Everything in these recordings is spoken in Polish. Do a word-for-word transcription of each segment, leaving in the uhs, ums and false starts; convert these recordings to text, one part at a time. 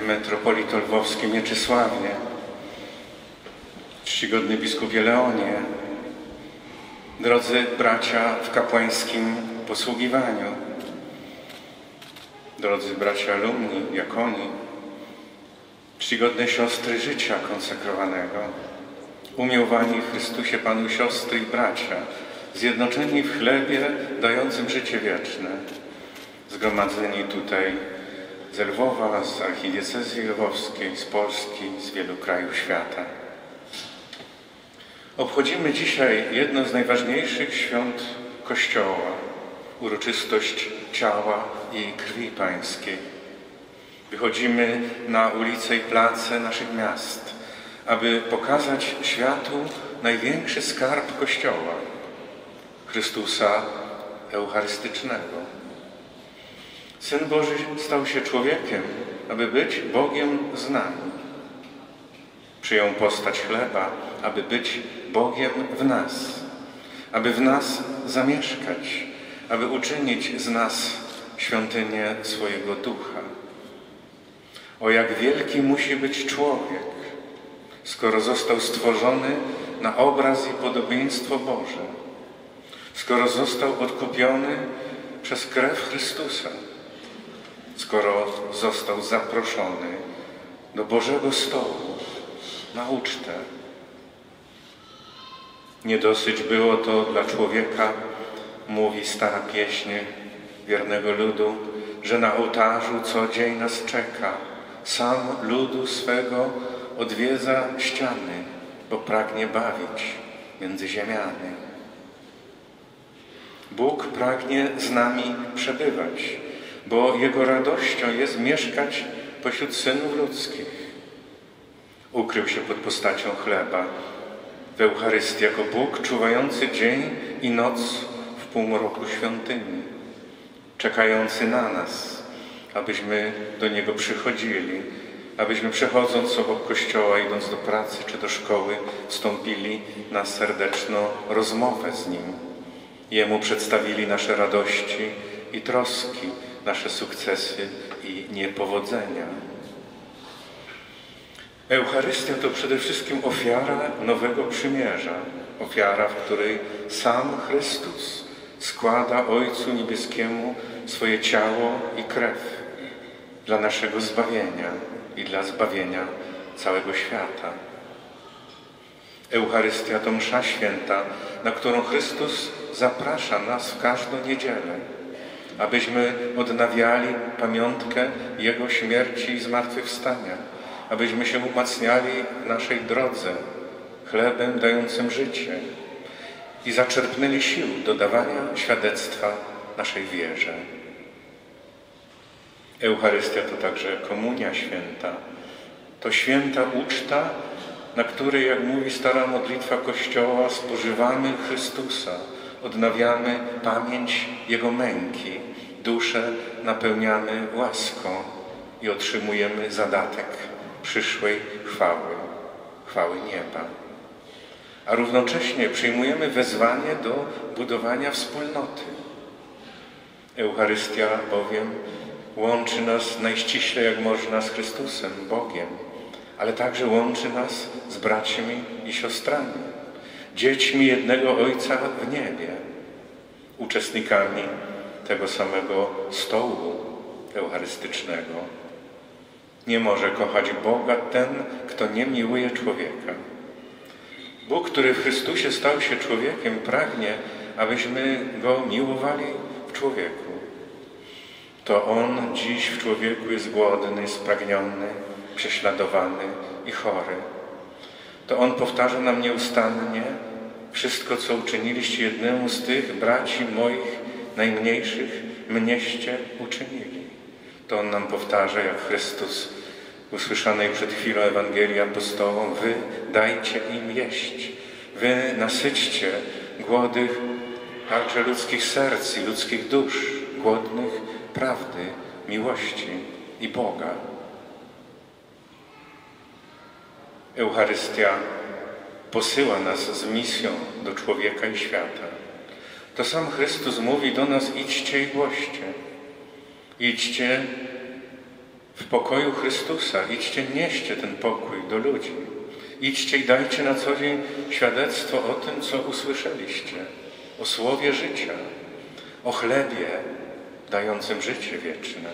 metropolito lwowski Mieczysławie, czcigodny biskupie Leonie, drodzy bracia w kapłańskim posługiwaniu, drodzy bracia alumni, diakoni, czcigodne siostry życia konsekrowanego, umiłowani w Chrystusie Panu siostry i bracia, zjednoczeni w chlebie dającym życie wieczne, zgromadzeni tutaj z Lwowa, z archidiecezji lwowskiej, z Polski, z wielu krajów świata. Obchodzimy dzisiaj jedno z najważniejszych świąt Kościoła, uroczystość ciała i krwi Pańskiej. Wychodzimy na ulice i place naszych miast, aby pokazać światu największy skarb Kościoła, Chrystusa Eucharystycznego. Syn Boży stał się człowiekiem, aby być Bogiem z nami. Przyjął postać chleba, aby być Bogiem w nas, aby w nas zamieszkać, aby uczynić z nas świątynię swojego Ducha. O jak wielki musi być człowiek, skoro został stworzony na obraz i podobieństwo Boże, skoro został odkupiony przez krew Chrystusa, skoro został zaproszony do Bożego stołu na ucztę. Nie dosyć było to dla człowieka, mówi stara pieśń wiernego ludu, że na ołtarzu co dzień nas czeka, sam ludu swego odwiedza ściany, bo pragnie bawić między ziemiami. Bóg pragnie z nami przebywać, bo Jego radością jest mieszkać pośród synów ludzkich. Ukrył się pod postacią chleba w Eucharystii jako Bóg czuwający dzień i noc w półmroku świątyni, czekający na nas, abyśmy do Niego przychodzili, abyśmy przechodząc obok Kościoła, idąc do pracy czy do szkoły, wstąpili na serdeczną rozmowę z Nim. Jemu przedstawili nasze radości i troski, nasze sukcesy i niepowodzenia. Eucharystia to przede wszystkim ofiara nowego przymierza, ofiara, w której sam Chrystus składa Ojcu Niebieskiemu swoje ciało i krew dla naszego zbawienia i dla zbawienia całego świata. Eucharystia to msza święta, na którą Chrystus zaprasza nas w każdą niedzielę, abyśmy odnawiali pamiątkę Jego śmierci i zmartwychwstania, abyśmy się umacniali w naszej drodze chlebem dającym życie i zaczerpnęli sił do dawania świadectwa naszej wierze. Eucharystia to także komunia święta. To święta uczta, na której, jak mówi stara modlitwa Kościoła, spożywamy Chrystusa, odnawiamy pamięć Jego męki, duszę napełniamy łaską i otrzymujemy zadatek przyszłej chwały, chwały nieba. A równocześnie przyjmujemy wezwanie do budowania wspólnoty. Eucharystia bowiem łączy nas najściślej jak można z Chrystusem, Bogiem, ale także łączy nas z braćmi i siostrami, dziećmi jednego Ojca w niebie, uczestnikami tego samego stołu eucharystycznego. Nie może kochać Boga ten, kto nie miłuje człowieka. Bóg, który w Chrystusie stał się człowiekiem, pragnie, abyśmy Go miłowali w człowieku. To On dziś w człowieku jest głodny, spragniony, prześladowany i chory. To On powtarza nam nieustannie: wszystko, co uczyniliście jednemu z tych braci moich najmniejszych, mnieście uczynili. To On nam powtarza, jak Chrystus w usłyszanej przed chwilą Ewangelii apostołom: wy dajcie im jeść, wy nasyćcie głody także ludzkich serc i ludzkich dusz, głodnych prawdy, miłości i Boga. Eucharystia posyła nas z misją do człowieka i świata. To sam Chrystus mówi do nas: idźcie i głoście. Idźcie w pokoju Chrystusa. Idźcie, nieście ten pokój do ludzi. Idźcie i dajcie na co dzień świadectwo o tym, co usłyszeliście, o słowie życia, o chlebie dającym życie wieczne.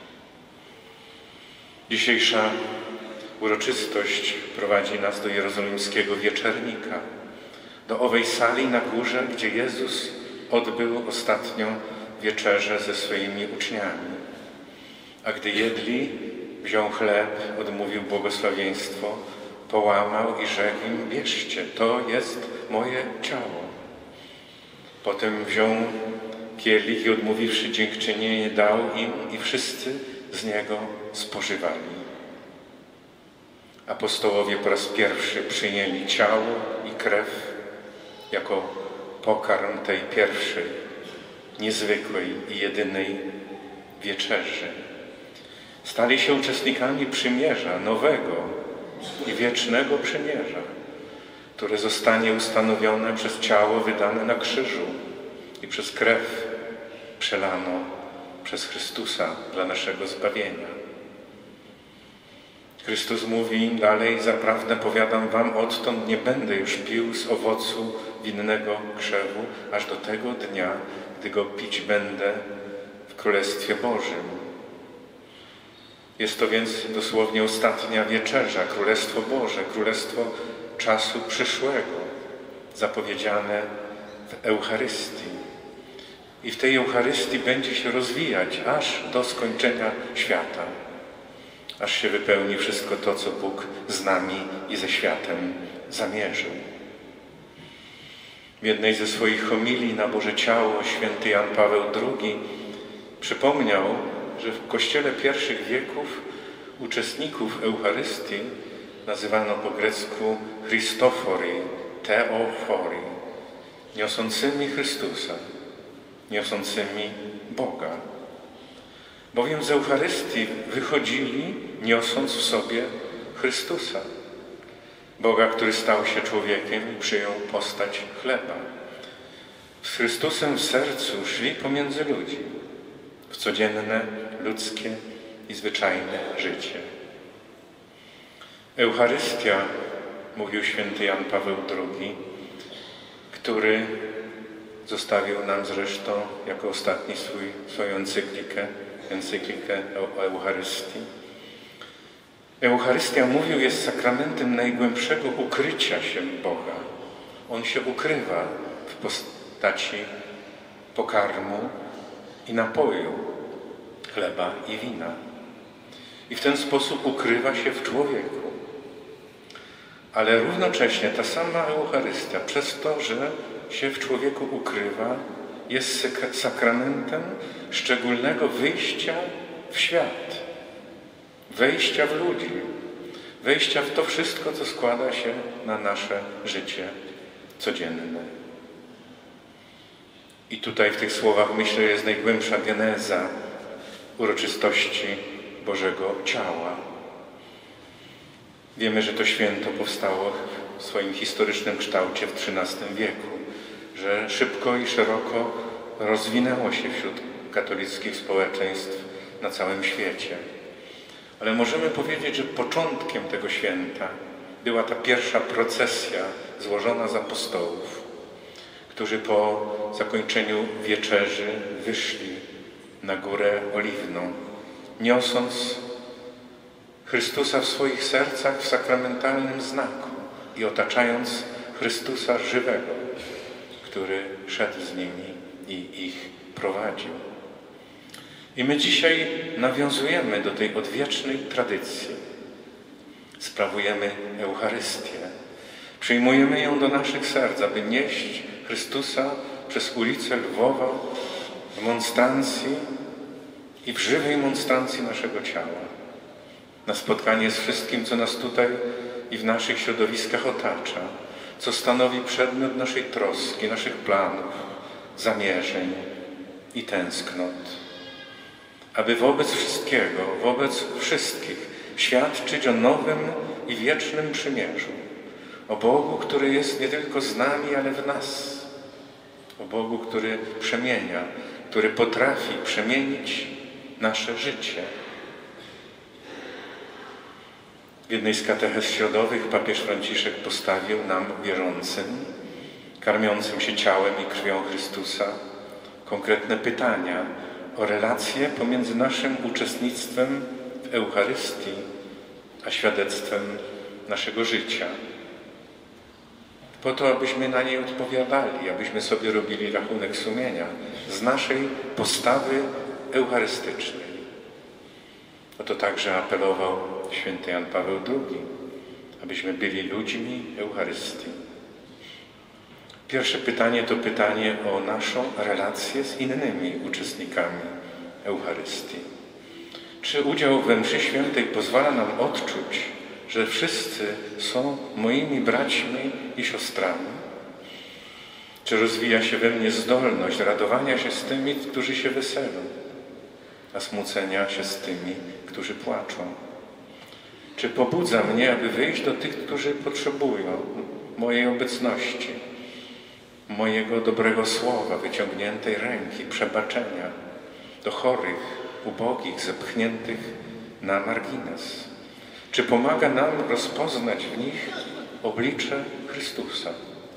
Dzisiejsza uroczystość prowadzi nas do jerozolimskiego wieczernika, do owej sali na górze, gdzie Jezus odbył ostatnią wieczerzę ze swoimi uczniami. A gdy jedli, wziął chleb, odmówił błogosławieństwo, połamał i rzekł im: bierzcie, to jest moje ciało. Potem wziął kielich i odmówiwszy dziękczynienie, dał im i wszyscy z niego spożywali. Apostołowie po raz pierwszy przyjęli ciało i krew jako pokarm tej pierwszej, niezwykłej i jedynej wieczerzy. Stali się uczestnikami przymierza, nowego i wiecznego przymierza, które zostanie ustanowione przez ciało wydane na krzyżu i przez krew przelaną przez Chrystusa dla naszego zbawienia. Chrystus mówi dalej: zaprawdę powiadam wam, odtąd nie będę już pił z owocu winnego krzewu, aż do tego dnia, gdy go pić będę w Królestwie Bożym. Jest to więc dosłownie ostatnia wieczerza, Królestwo Boże, Królestwo czasu przyszłego, zapowiedziane w Eucharystii. I w tej Eucharystii będzie się rozwijać aż do skończenia świata, aż się wypełni wszystko to, co Bóg z nami i ze światem zamierzył. W jednej ze swoich homilii na Boże Ciało święty Jan Paweł drugi przypomniał, że w Kościele pierwszych wieków uczestników Eucharystii nazywano po grecku Christophori, Theophori, niosącymi Chrystusa, niosącymi Boga. Bowiem z Eucharystii wychodzili, niosąc w sobie Chrystusa, Boga, który stał się człowiekiem i przyjął postać chleba. Z Chrystusem w sercu szli pomiędzy ludzi, w codzienne, ludzkie i zwyczajne życie. Eucharystia, mówił święty Jan Paweł drugi, który zostawił nam zresztą jako ostatni swój, swoją encyklikę, encyklikę o Eucharystii. Eucharystia, mówił, jest sakramentem najgłębszego ukrycia się Boga. On się ukrywa w postaci pokarmu i napoju, chleba i wina. I w ten sposób ukrywa się w człowieku. Ale równocześnie ta sama Eucharystia, przez to, że się w człowieku ukrywa, jest sakramentem szczególnego wyjścia w świat, wejścia w ludzi, wejścia w to wszystko, co składa się na nasze życie codzienne. I tutaj w tych słowach, myślę, jest najgłębsza geneza uroczystości Bożego Ciała. Wiemy, że to święto powstało w swoim historycznym kształcie w trzynastym wieku, że szybko i szeroko rozwinęło się wśród katolickich społeczeństw na całym świecie. Ale możemy powiedzieć, że początkiem tego święta była ta pierwsza procesja złożona z apostołów, którzy po zakończeniu wieczerzy wyszli na Górę Oliwną, niosąc Chrystusa w swoich sercach w sakramentalnym znaku i otaczając Chrystusa żywego, który szedł z nimi i ich prowadził. I my dzisiaj nawiązujemy do tej odwiecznej tradycji. Sprawujemy Eucharystię. Przyjmujemy ją do naszych serc, aby nieść Chrystusa przez ulice Lwowa w monstrancji i w żywej monstrancji naszego ciała. Na spotkanie z wszystkim, co nas tutaj i w naszych środowiskach otacza, co stanowi przedmiot naszej troski, naszych planów, zamierzeń i tęsknot. Aby wobec wszystkiego, wobec wszystkich świadczyć o nowym i wiecznym przymierzu, o Bogu, który jest nie tylko z nami, ale w nas, o Bogu, który przemienia, który potrafi przemienić nasze życie. W jednej z katechez środowych papież Franciszek postawił nam, wierzącym, karmiącym się ciałem i krwią Chrystusa, konkretne pytania o relacje pomiędzy naszym uczestnictwem w Eucharystii a świadectwem naszego życia. Po to, abyśmy na nie odpowiadali, abyśmy sobie robili rachunek sumienia z naszej postawy eucharystycznej. O to także apelował święty Jan Paweł drugi, abyśmy byli ludźmi Eucharystii. Pierwsze pytanie to pytanie o naszą relację z innymi uczestnikami Eucharystii. Czy udział we mszy świętej pozwala nam odczuć, że wszyscy są moimi braćmi i siostrami? Czy rozwija się we mnie zdolność radowania się z tymi, którzy się weselą, a smucenia się z tymi, którzy płaczą? Czy pobudza mnie, aby wyjść do tych, którzy potrzebują mojej obecności, mojego dobrego słowa, wyciągniętej ręki, przebaczenia, do chorych, ubogich, zepchniętych na margines? Czy pomaga nam rozpoznać w nich oblicze Chrystusa?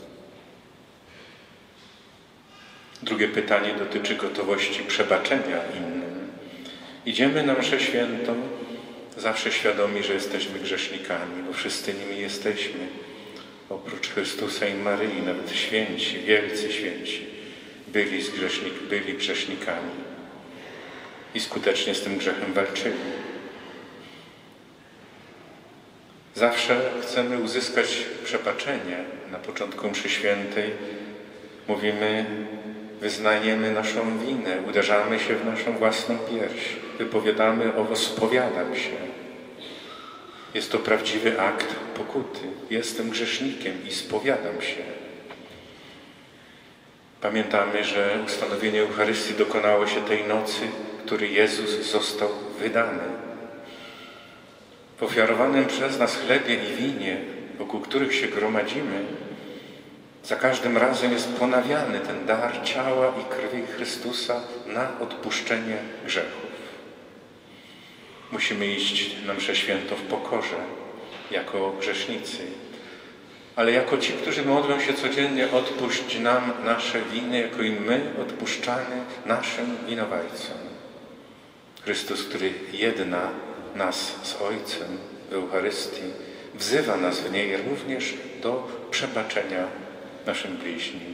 Drugie pytanie dotyczy gotowości przebaczenia innym. Idziemy na mszę świętą zawsze świadomi, że jesteśmy grzesznikami, bo wszyscy nimi jesteśmy. Oprócz Chrystusa i Maryi, nawet święci, wielcy święci byli, z grzesznik, byli grzesznikami i skutecznie z tym grzechem walczyli. Zawsze chcemy uzyskać przebaczenie. Na początku mszy świętej mówimy, wyznajemy naszą winę, uderzamy się w naszą własną pierś, wypowiadamy owo spowiadam się. Jest to prawdziwy akt pokuty. Jestem grzesznikiem i spowiadam się. Pamiętamy, że ustanowienie Eucharystii dokonało się tej nocy, w której Jezus został wydany. W ofiarowanym przez nas chlebie i winie, wokół których się gromadzimy, za każdym razem jest ponawiany ten dar ciała i krwi Chrystusa na odpuszczenie grzechów. Musimy iść na mszę świętą w pokorze, jako grzesznicy, ale jako ci, którzy modlą się codziennie, odpuść nam nasze winy, jako i my odpuszczamy naszym winowajcom. Chrystus, który jedna nas z Ojcem w Eucharystii, wzywa nas w niej również do przebaczenia naszym bliźnim.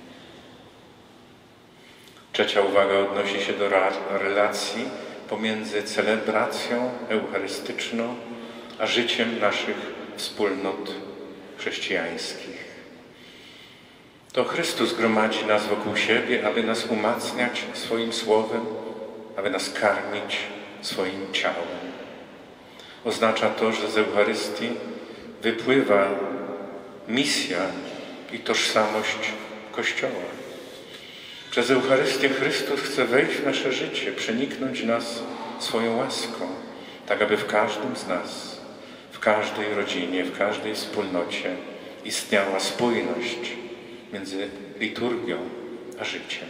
Trzecia uwaga odnosi się do relacji pomiędzy celebracją eucharystyczną a życiem naszych wspólnot chrześcijańskich. To Chrystus gromadzi nas wokół siebie, aby nas umacniać swoim słowem, aby nas karmić swoim ciałem. Oznacza to, że z Eucharystii wypływa misja i tożsamość Kościoła. Przez Eucharystię Chrystus chce wejść w nasze życie, przeniknąć nas swoją łaską, tak aby w każdym z nas, w każdej rodzinie, w każdej wspólnocie istniała spójność między liturgią a życiem.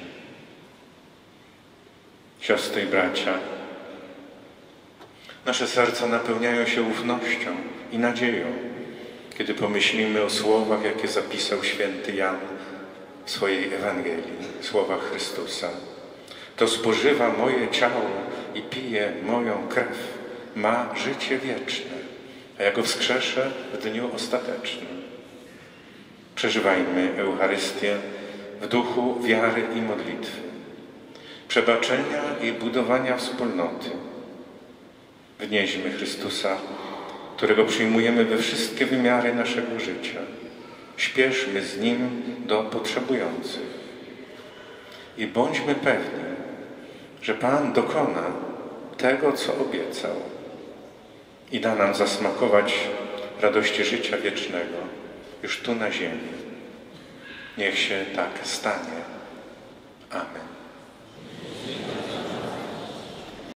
Siostry i bracia, nasze serca napełniają się ufnością i nadzieją, kiedy pomyślimy o słowach, jakie zapisał święty Jan w swojej Ewangelii, słowach Chrystusa. To spożywa moje ciało i pije moją krew, ma życie wieczne, a ja go wskrzeszę w dniu ostatecznym. Przeżywajmy Eucharystię w duchu wiary i modlitwy, przebaczenia i budowania wspólnoty. Wnieśmy Chrystusa, którego przyjmujemy we wszystkie wymiary naszego życia. Śpieszmy z Nim do potrzebujących i bądźmy pewni, że Pan dokona tego, co obiecał i da nam zasmakować radości życia wiecznego już tu na ziemi. Niech się tak stanie. Amen.